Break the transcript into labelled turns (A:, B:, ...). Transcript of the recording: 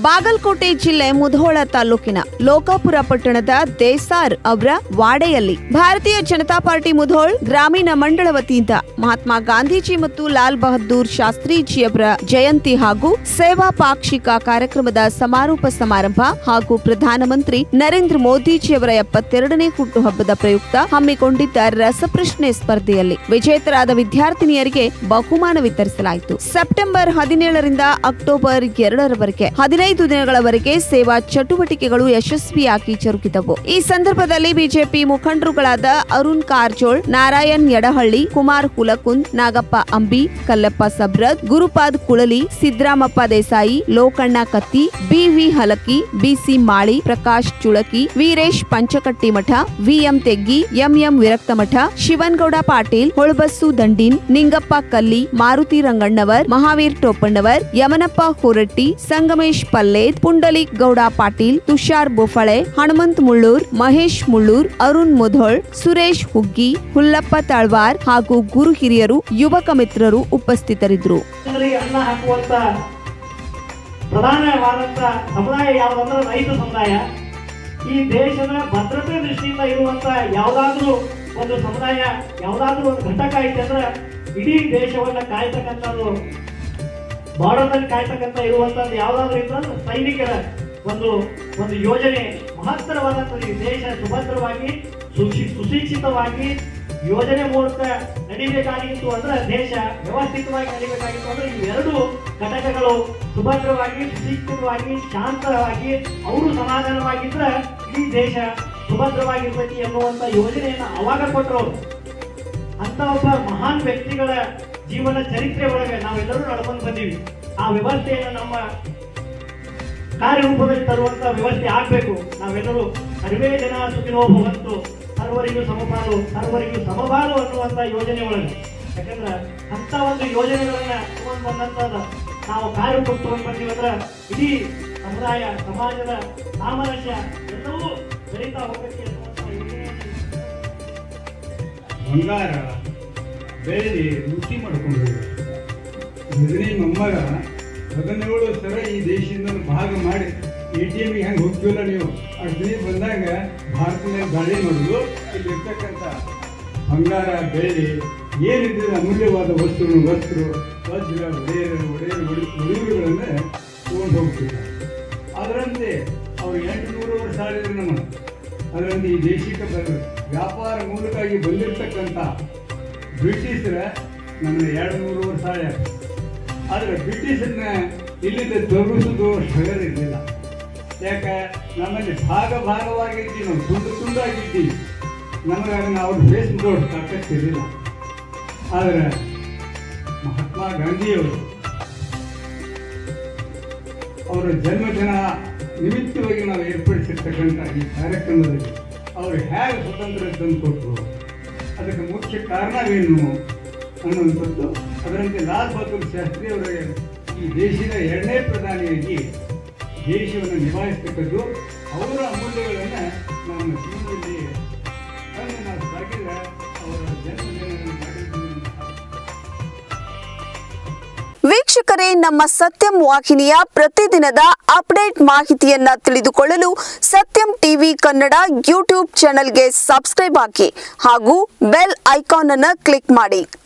A: ಬಾಗಲಕೋಟೆ ಜಿಲ್ಲೆ ಮುಧೋಳ ತಾಲೂಕಿನ ಲೋಕಾಪುರ ಪಟ್ಟಣದ ದೇಸಾರ್ ಅವರ ವಾಡೆಯಲ್ಲಿ ಭಾರತೀಯ ಜನತಾ ಪಾರ್ಟಿ ಮುಧೋಳ್ ಗ್ರಾಮೀಣ ಮಂಡಳ ವತಿಯಿಂದ ಮಹಾತ್ಮ ಗಾಂಧೀಜಿ ಮತ್ತು ಲಾಲ್ ಬಹದ್ದೂರ್ ಶಾಸ್ತ್ರೀಜಿಯವರ ಜಯಂತಿ ಹಾಗೂ ಸೇವಾ ಪಾಕ್ಷಿಕ ಕಾರ್ಯಕ್ರಮದ ಸಮಾರೋಪ ಸಮಾರಂಭ ಹಾಗೂ ಪ್ರಧಾನಮಂತ್ರಿ ನರೇಂದ್ರ ಮೋದಿಜಿಯವರ 72ನೇ ಹುಟ್ಟುಹಬ್ಬದ ಪ್ರಯುಕ್ತ ಹಮ್ಮಿಕೊಂಡಿದ್ದ ರಸಪ್ರಶ್ನೆ ಸ್ಪರ್ಧೆಯಲ್ಲಿ ವಿಜೇತರಾದ ವಿದ್ಯಾರ್ಥಿನಿಯರಿಗೆ ಬಹುಮಾನ ವಿತರಿಸಲಾಯಿತು. ಸೆಪ್ಟೆಂಬರ್ 17ರಿಂದ ಅಕ್ಟೋಬರ್ 2ರವರೆಗೆ 15 ದಿನಗಳವರೆಗೆ ಸೇವಾ ಚಟುವಟಿಕೆಗಳು ಯಶಸ್ವಿಯಾಗಿ ಜರುಗಿದವು. ಈ ಸಂದರ್ಭದಲ್ಲಿ ಬಿಜೆಪಿ ಮುಖಂಡರುಗಳಾದ Arun Karajol, Narayan Yadahalli, Kumar Hulakund, Nagappa Ambi, Kallappa Sabrad, Gurupad Kulali, Siddaramappa Desai, Lokanna Katti, B V Halaki, B C Mali, Prakash Chulaki, Veeresh Panchakattimath, V M Teggi, M M Viraktamath, Shivangouda Patil, Holabasu Dandin, Ningappa Kalli, Maruti ರಂಗಣ್ಣವರ್, Mahavir Topannavar, Yamanappa Horatti, Sangamesh Palled, Pundalik Gowda Patil, Tushar ಬೋಫಳೆ, Hanumanth Mullur, Mahesh Mullur, Arun Mudhol, Suresh ಹುಗ್ಗಿ, ಹುಲ್ಲಪ್ಪ ತಾಳ್ವಾರ್ ಹಾಗೂ ಗುರು ಹಿರಿಯರು, ಯುವಕ ಮಿತ್ರರು ಉಪಸ್ಥಿತರಿದ್ದರು.
B: ಪ್ರಧಾನವಾದಂತ ಸಮುದಾಯ ಯಾವುದಂದ್ರೆ ರೈತ ಸಮುದಾಯ. ಈ ದೇಶದ ಭದ್ರತೆ ದೃಷ್ಟಿಯಿಂದ ಇರುವಂತ ಯಾವುದಾದ್ರೂ ಒಂದು ಸಮುದಾಯ, ಯಾವುದಾದ್ರೂ ಒಂದು ಘಟಕ ಐತೆ ಅಂದ್ರೆ ಇಡೀ ದೇಶವನ್ನ ಕಾಯ್ತಕ್ಕಂಥದ್ದು, ಬಾರ್ಡರ್ನಲ್ಲಿ ಕಾಯ್ತಕ್ಕಂಥ ಇರುವಂತದ್ದು ಯಾವುದಾದ್ರೂ ಇದ್ರೆ ಸೈನಿಕರ ಒಂದು ಯೋಜನೆ ಮಹತ್ತರವಾದಂಥದ್ದು. ಈ ದೇಶ ಸುಭದ್ರವಾಗಿ ಸುಶಿಕ್ಷಿತವಾಗಿ ಯೋಜನೆ ಮೂಲಕ ನಡಿಬೇಕಾಗಿತ್ತು ಅಂದ್ರೆ, ದೇಶ ವ್ಯವಸ್ಥಿತವಾಗಿ ನಡಿಬೇಕಾಗಿತ್ತು ಅಂದ್ರೆ ಇವೆರಡು ಘಟಕಗಳು ಸುಭದ್ರವಾಗಿ ಸುಶಿಕ್ಷಿತವಾಗಿ ಶಾಂತವಾಗಿ ಅವರು ಸಮಾಧಾನವಾಗಿದ್ರೆ ಇಡೀ ದೇಶ ಸುಭದ್ರವಾಗಿರ್ತೈತಿ ಎನ್ನುವಂತ ಯೋಜನೆಯನ್ನು ಅವಾಗ ಕೊಟ್ಟರು. ಅಂತ ಒಬ್ಬ ಮಹಾನ್ ವ್ಯಕ್ತಿಗಳ ಜೀವನ ಚರಿತ್ರೆ ಒಳಗೆ ನಾವೆಲ್ಲರೂ ನಡ್ಕೊಂಡು ಬಂದೀವಿ. ಆ ವ್ಯವಸ್ಥೆಯನ್ನು ನಮ್ಮ ಕಾರ್ಯರೂಪದಲ್ಲಿ ತರುವಂತ ವ್ಯವಸ್ಥೆ ಆಗ್ಬೇಕು. ನಾವೆಲ್ಲರೂ ಸರ್ವೇ ಜನ ಸುಖಿನೋ ಭವಂತು, ಸರ್ವರಿಗೂ ಸಮಪಾಲು ಸರ್ವರಿಗೂ ಸಮಬಾಲು ಅನ್ನುವಂತ ಯೋಜನೆ ಒಳಗೆ, ಯಾಕಂದ್ರೆ ಅಂತ ಒಂದು ಯೋಜನೆಗಳನ್ನ ತಗೊಂಡು ಬಂದಂತದ ನಾವು ಕಾರ್ಯರೂಪಕ್ಕೆ ತಗೊಂಡು ಬಂದೀವಂದ್ರೆ ಇಡೀ ಸಮುದಾಯ ಸಮಾಜದ ಸಾಮರಸ್ಯ ಎಲ್ಲವೂ ಬೆಳೀತಾ ಹೋಗಕ್ಕೆ ಅನ್ನುವಂತ ಯೋಜನೆ.
C: ಬಂಗಾರ ಬೆಳ್ಳಿ ವೃತ್ತಿ ಮಾಡ್ಕೊಂಡ್ರು. ಮೊದಲನೇ ಮೊಮ್ಮಗ 17 ಸಲ ಈ ದೇಶದಿಂದ ಭಾಗ ಮಾಡಿ ATMಗೆ ಹೆಂಗೆ ಹೋಗ್ತೀವಲ್ಲ ನೀವು, ಅಡ್ಡಿ ಬಂದಾಗ ಭಾರತದಲ್ಲಿ ಗಾಳಿ ಮಾಡೋದು, ಇಲ್ಲಿರ್ತಕ್ಕಂಥ ಬಂಗಾರ ಬೆಳ್ಳಿ ಏನಿದ್ರೆ ಅಮೂಲ್ಯವಾದ ವಸ್ತ್ರ ವಜ್ರ ಒಡೆಯುಗಳನ್ನು ತಗೊಂಡು ಹೋಗ್ತಿದ್ದಾರೆ. ಅದರಂತೆ ಅವ್ರು 800 ವರ್ಷ ಆಳಿದ್ರು ನಮ್ಮ. ಅದರಂತೆ ಈ ದೇಶಕ್ಕೆ ವ್ಯಾಪಾರ ಮೂಲಕವಾಗಿ ಬಂದಿರತಕ್ಕಂಥ ಬ್ರಿಟಿಷರ ನಮ್ಮನ್ನ 200 ವರ್ಷ ಆಳ್ಯಾರ. ಆದರೆ ಬ್ರಿಟಿಷರನ್ನ ಇಲ್ಲಿಂದ ತೊರಗಿಸೋದು ಹಗರ ಇರಲಿಲ್ಲ. ಯಾಕೆ ನಮ್ಮಲ್ಲಿ ಭಾಗವಾಗಿದ್ದೀವಿ, ನಾವು ತುಂಡಾಗಿದ್ದೀವಿ. ನಮಗಾಗಿ ಅವ್ರ ಫೇಸ್ ನೋಡಿ ತಾಕತ್ತಿರಲಿಲ್ಲ. ಆದರೆ ಮಹಾತ್ಮ ಗಾಂಧಿಯವರು ಅವರ ಜನ್ಮದಿನ ನಿಮಿತ್ತವಾಗಿ ನಾವು ಏರ್ಪಡಿಸಿರ್ತಕ್ಕಂಥ ಈ ಕಾರ್ಯಕ್ರಮದಲ್ಲಿ ಅವರು ಹೇಗೆ ಸ್ವತಂತ್ರ ತಂದು ಕೊಟ್ಟರು, ಅದಕ್ಕೆ ಮುಖ್ಯ ಕಾರಣವೇನು ಅನ್ನುವಂಥದ್ದು. ಅದರಂತೆ ಲಾಲ್ ಬಹದ್ದೂರ್ ಶಾಸ್ತ್ರಿ ಅವರ ಈ ದೇಶದ 2ನೇ ಪ್ರಧಾನಿಯಾಗಿ ದೇಶವನ್ನು ನಿಭಾಯಿಸ್ತಕ್ಕದ್ದು ಅವರ ಅಮೂಲ್ಯಗಳನ್ನು ನಮ್ಮ ಜೀವನದಲ್ಲಿ ನಾವು ಸಾಗಿದ್ರೆ ಅವರ ಜನ್ಮದಿನವನ್ನು ಮಾಡಿದ್ದು.
A: ವೀಕ್ಷಕರೇ, ನಮ್ಮ ಸತ್ಯಂ ವಾಹಿನಿಯ ಪ್ರತಿದಿನದ ಅಪ್ಡೇಟ್ ಮಾಹಿತಿಯನ್ನ ತಿಳಿದುಕೊಳ್ಳಲು ಸತ್ಯಂ ಟಿವಿ ಕನ್ನಡ ಯೂಟ್ಯೂಬ್ ಚಾನೆಲ್ಗೆ ಸಬ್ಸ್ಕ್ರೈಬ್ ಆಗಿ ಹಾಗೂ ಬೆಲ್ ಐಕಾನ್ ಅನ್ನು ಕ್ಲಿಕ್ ಮಾಡಿ.